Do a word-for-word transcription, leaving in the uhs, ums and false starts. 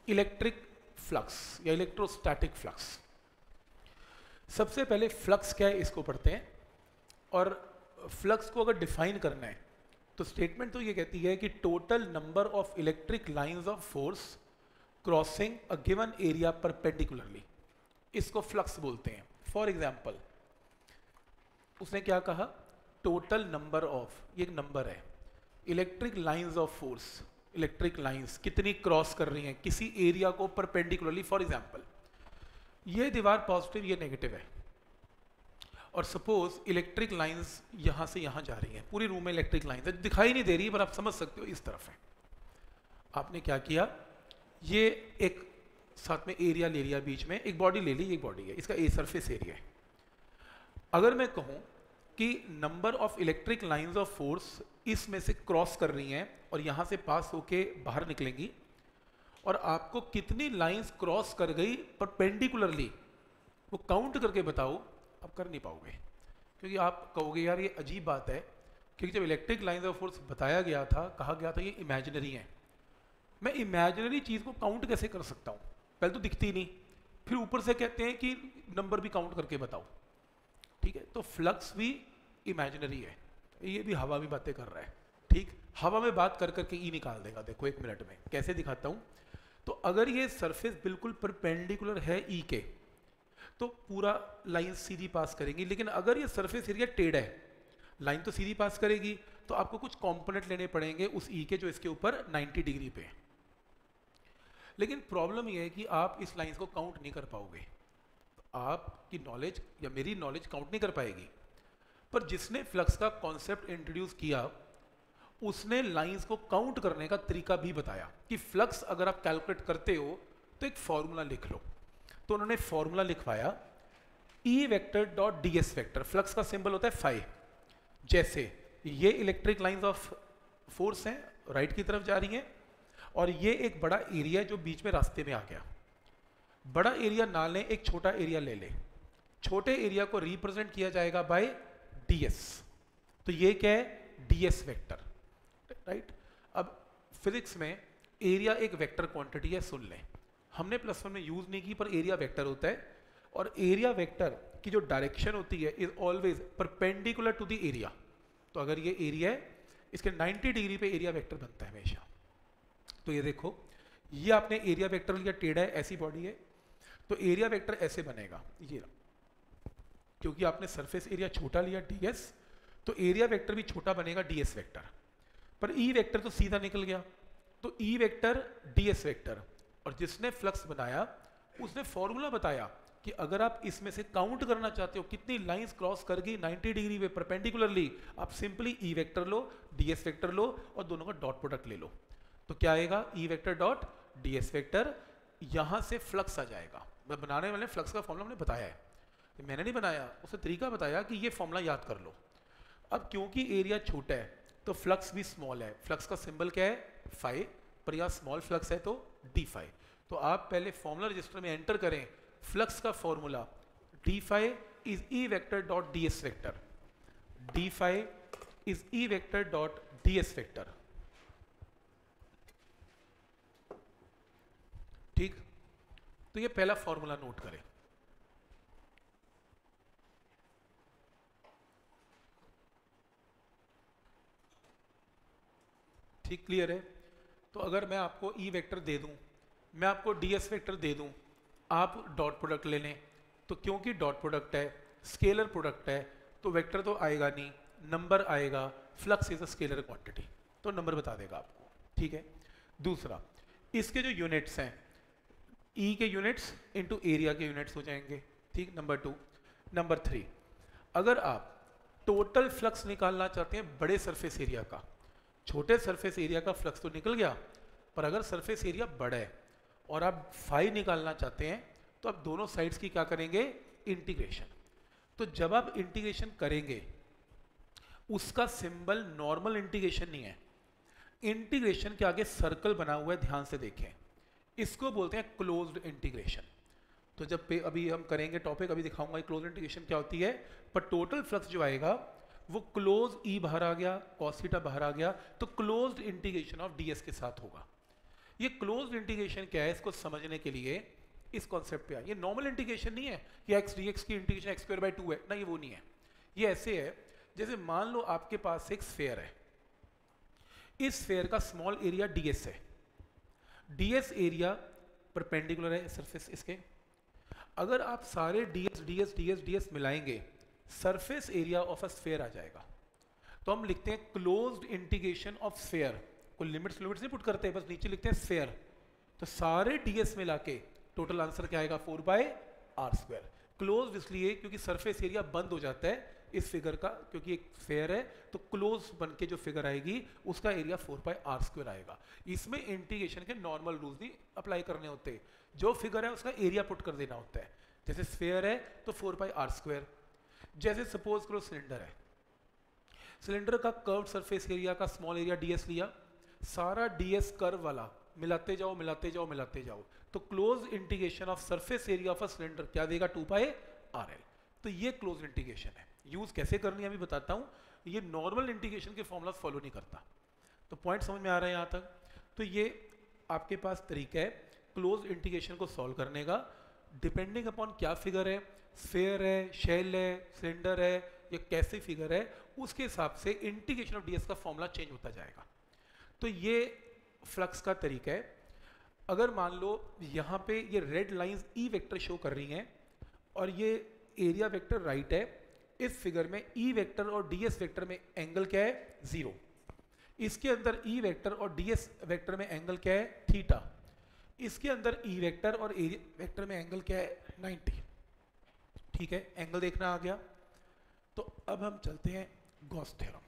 Electric flux या electrostatic flux. सबसे पहले फ्लक्स क्या है इसको पढ़ते हैं, और फ्लक्स को अगर डिफाइन करना है तो स्टेटमेंट तो ये कहती है कि total number of electric lines of force crossing a given area perpendicularly, इसको फ्लक्स बोलते हैं। फॉर एग्जाम्पल उसने क्या कहा, टोटल नंबर ऑफ, ये एक नंबर है, electric lines of force, electric lines कितनी क्रॉस कर रही हैं किसी एरिया को परपेंडिकुलरली। फॉर एग्जाम्पल ये दीवार पॉजिटिव ये नेगेटिव है, और सपोज इलेक्ट्रिक लाइंस यहां से यहां जा रही हैं, पूरी रूम में इलेक्ट्रिक लाइंस है, दिखाई नहीं दे रही पर आप समझ सकते हो इस तरफ है। आपने क्या किया, ये एक साथ में एरिया ले लिया, बीच में एक बॉडी ले ली, एक बॉडी है, इसका ए सरफेस एरिया है। अगर मैं कहूं कि number of electric lines of force इसमें से क्रॉस कर रही हैं और यहां से पास होके बाहर निकलेंगी, और आपको कितनी लाइंस क्रॉस कर गई परपेंडिकुलरली वो काउंट करके बताओ, आप कर नहीं पाओगे, क्योंकि आप कहोगे यार ये अजीब बात है, क्योंकि जब इलेक्ट्रिक लाइंस ऑफ फोर्स बताया गया था, कहा गया था ये इमेजिनरी है, मैं इमेजिनरी चीज़ को काउंट कैसे कर सकता हूँ, पहले तो दिखती नहीं, फिर ऊपर से कहते हैं कि नंबर भी काउंट करके बताओ। ठीक है, तो फ्लक्स भी इमेजिनरी है, ये भी हवा में बातें कर रहा है। ठीक, हवा में बात कर करके ई निकाल देगा, देखो एक मिनट में कैसे दिखाता हूँ। तो अगर ये सरफेस बिल्कुल परपेंडिकुलर है ई के, तो पूरा लाइन सीधी पास करेंगी, लेकिन अगर ये सरफेस एरिया टेढ़ा है, लाइन तो सीधी पास करेगी, तो आपको कुछ कंपोनेंट लेने पड़ेंगे उस ई के जो इसके ऊपर नब्बे डिग्री पे है। लेकिन प्रॉब्लम ये है कि आप इस लाइन को काउंट नहीं कर पाओगे, आपकी नॉलेज या मेरी नॉलेज काउंट नहीं कर पाएगी। पर जिसने फ्लक्स का कॉन्सेप्ट इंट्रोड्यूस किया उसने लाइंस को काउंट करने का तरीका भी बताया कि फ्लक्स अगर आप कैलकुलेट करते हो तो एक फॉर्मूला लिख लो। तो उन्होंने फॉर्मूला लिखवाया E vector dot D S vector, flux का सिंबल होता है फाई। जैसे ये इलेक्ट्रिक लाइंस ऑफ फोर्स हैं, राइट की तरफ जा रही हैं, और ये एक बड़ा एरिया जो बीच में रास्ते में आ गया। बड़ा एरिया ना लें, एक छोटा एरिया ले लें, छोटे एरिया को रिप्रेजेंट किया जाएगा बाय ds। तो ये क्या है, ds वेक्टर, राइट। अब फिजिक्स में एरिया एक वेक्टर क्वांटिटी है, सुन लें, हमने प्लस वन में यूज नहीं की पर एरिया वेक्टर होता है, और एरिया वेक्टर की जो डायरेक्शन होती है is always perpendicular to the area. तो अगर ये एरिया है, इसके नब्बे डिग्री पे एरिया वेक्टर बनता है हमेशा। तो ये देखो, ये आपने एरिया वेक्टर लिया, टेढ़ा है, ऐसी बॉडी है, तो एरिया वेक्टर ऐसे बनेगा, ये क्योंकि आपने सरफेस एरिया छोटा लिया ds, तो एरिया वेक्टर भी छोटा बनेगा ds वेक्टर। पर ई वेक्टर तो सीधा निकल गया, तो ई वेक्टर ds वेक्टर। और जिसने फ्लक्स बनाया उसने फॉर्मूला बताया कि अगर आप इसमें से काउंट करना चाहते हो कितनी लाइंस क्रॉस कर गई नब्बे डिग्री पे परपेंडिकुलरली, आप सिंपली ई वेक्टर लो, ds वेक्टर लो और दोनों का डॉट प्रोडक्ट ले लो। तो क्या आएगा, E vector dot ds vector, यहां से फ्लक्स आ जाएगा। मैं बनाने वाले फ्लक्स का फॉर्मूला हमने बताया है, मैंने नहीं बनाया, उसे तरीका बताया कि ये फॉर्मूला याद कर लो। अब क्योंकि एरिया छोटा है तो फ्लक्स भी स्मॉल है, फ्लक्स का सिंबल क्या है, फाई, पर यहाँ स्मॉल फ्लक्स है तो डी फाई। तो आप पहले फॉर्मूला रजिस्टर में एंटर करें, फ्लक्स का formula D phi is E vector dot D S vector, D phi is E vector dot D S vector. ठीक, तो ये पहला फॉर्मूला नोट करें। ठीक, क्लियर है। तो अगर मैं आपको ई वेक्टर दे दूं, मैं आपको डी एस वेक्टर दे दूं, आप डॉट प्रोडक्ट ले लें, तो क्योंकि डॉट प्रोडक्ट है, स्केलर प्रोडक्ट है, तो वेक्टर तो आएगा नहीं, नंबर आएगा, flux is a scalar quantity, तो नंबर बता देगा आपको। ठीक है। दूसरा, इसके जो यूनिट्स हैं, ई के यूनिट्स इंटू एरिया के यूनिट्स हो जाएंगे। ठीक, नंबर टू। नंबर थ्री, अगर आप टोटल फ्लक्स निकालना चाहते हैं बड़े सरफेस एरिया का, छोटे सरफेस एरिया का फ्लक्स तो निकल गया, पर अगर सरफेस एरिया बड़ा है और आप फाई निकालना चाहते हैं तो आप दोनों साइड्स की क्या करेंगे, इंटीग्रेशन। तो जब आप इंटीग्रेशन करेंगे, उसका सिंबल नॉर्मल इंटीग्रेशन नहीं है, इंटीग्रेशन के आगे सर्कल बना हुआ है, ध्यान से देखें, इसको बोलते हैं क्लोज्ड इंटीग्रेशन। तो जब पे अभी हम करेंगे टॉपिक, अभी दिखाऊंगा क्लोज्ड इंटीग्रेशन क्या होती है, पर टोटल फ्लक्स जो आएगा वो क्लोज ई बाहर आ गया, कॉस थीटा बाहर आ गया, तो क्लोज्ड इंटीग्रेशन ऑफ ds के साथ होगा। ये क्लोज्ड इंटीग्रेशन क्या है, इसको समझने के लिए इस कॉन्सेप्ट पे आए। ये नॉर्मल इंटीग्रेशन नहीं है कि एक्स डी एक्स की integration X square by two है ना, ये वो नहीं है। ये ऐसे है जैसे मान लो आपके पास एक स्फेयर है, इस स्फेयर का स्मॉल एरिया डीएस है, डीएस एरिया परपेंडिकुलर है सरफेस इसके। अगर आप सारे डीएस डीएस डीएस डीएस मिलाएंगे surface area of a sphere आ जाएगा। तो हम लिखते हैं क्लोज्ड इंटीग्रेशन ऑफ स्फेयर, कोई लिमिट्स लिमिट्स नहीं पुट करते, बस नीचे लिखते हैं स्फेयर। तो सारे डीएस मिला के टोटल आंसर क्या आएगा, four by R square. Close इसलिए क्योंकि सरफेस एरिया बंद हो जाता है इस फिगर का, क्योंकि एक स्फेयर है तो क्लोज बन के जो फिगर आएगी उसका area four by R square आएगा। इसमें इंटीग्रेशन के नॉर्मल रूल्स नहीं अप्लाई करने होते, जो फिगर है उसका एरिया पुट कर देना होता है। जैसे स्फेयर है तो फोर बाय आर स्क्वायर। जैसे सपोज करो सिलेंडर है, सिलेंडर का कर्व सरफेस एरिया का स्मॉल एरिया डीएस लिया, सारा डीएस कर्व वाला मिलाते जाओ मिलाते जाओ मिलाते जाओ, तो close integration of surface area of a cylinder क्या देगा, टू पाई आर एल। तो ये क्लोज इंटीग्रेशन है। यूज कैसे करनी है अभी बताता हूं, ये नॉर्मल इंटीग्रेशन के फॉर्मूला फॉलो नहीं करता। तो पॉइंट समझ में आ रहा है यहां तक। तो ये आपके पास तरीका है क्लोज इंटीग्रेशन को सॉल्व करने का, डिपेंडिंग अपॉन क्या फिगर है, स्फेयर है, शेल है, सिलेंडर है या कैसे फिगर है, उसके हिसाब से इंटीग्रेशन ऑफ डीएस का फॉर्मूला चेंज होता जाएगा। तो ये फ्लक्स का तरीका है। अगर मान लो यहाँ पे ये red lines E vector show कर रही हैं और ये एरिया वेक्टर राइट है, इस फिगर में ई वेक्टर और डीएस वेक्टर में एंगल क्या है, जीरो। इसके अंदर ई वेक्टर और डीएस वेक्टर में एंगल क्या है, थीटा। इसके अंदर ई वेक्टर और एरिया वेक्टर में एंगल क्या है, नाइंटी। ठीक है, एंगल देखना आ गया। तो अब हम चलते हैं गॉस थ्योरम।